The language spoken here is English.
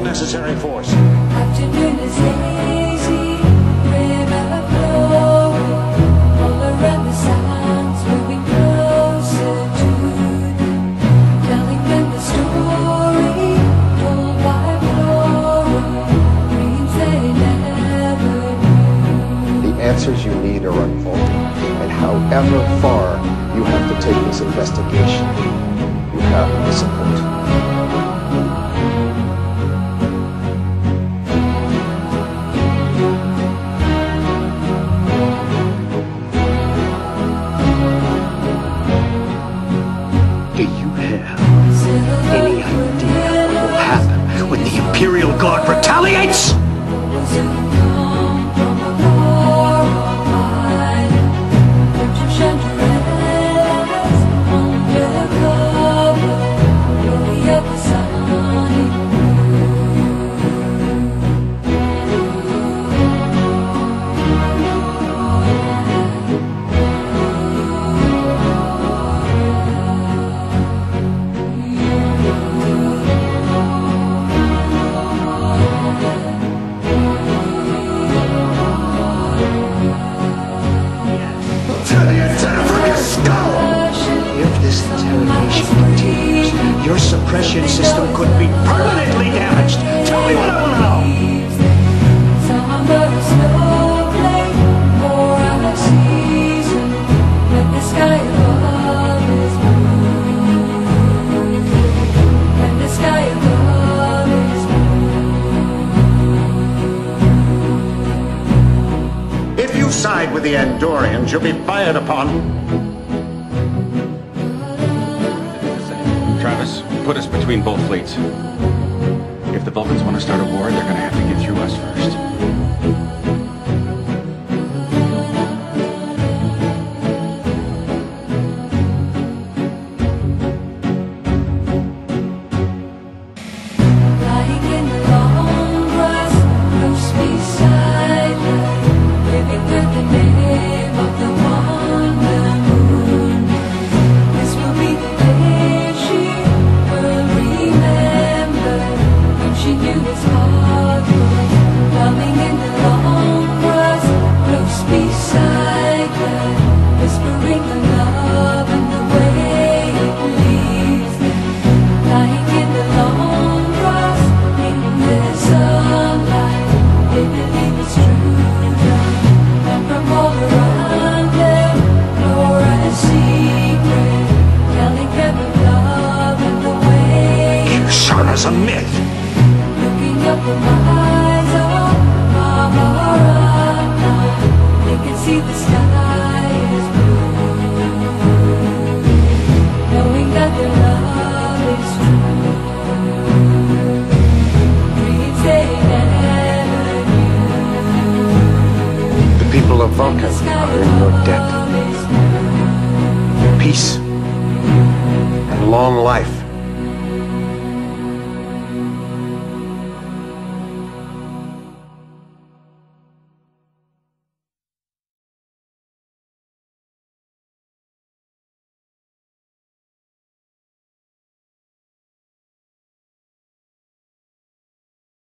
necessary force. Afternoon is hazy, river flowing, all around the sounds moving closer to them, telling them the story told by Flora, dreams they never knew. The answers you need are unfolding, and however far you have to take this investigation, you have my support. Do you have any idea what will happen when the Imperial Guard retaliates? If this interrogation continues, your suppression system could be permanently damaged. Tell me what I want to know. Summer snowflake, for our season, when the sky above is blue, when the sky above is blue. If you side with the Andorians, you'll be fired upon. Travis, put us between both fleets. If the Vulcans want to start a war, they're going to have to get through us first. Lying in the long grass, close beside her, living with the name of the wonder moon. This will be the day she will remember when she knew his heart.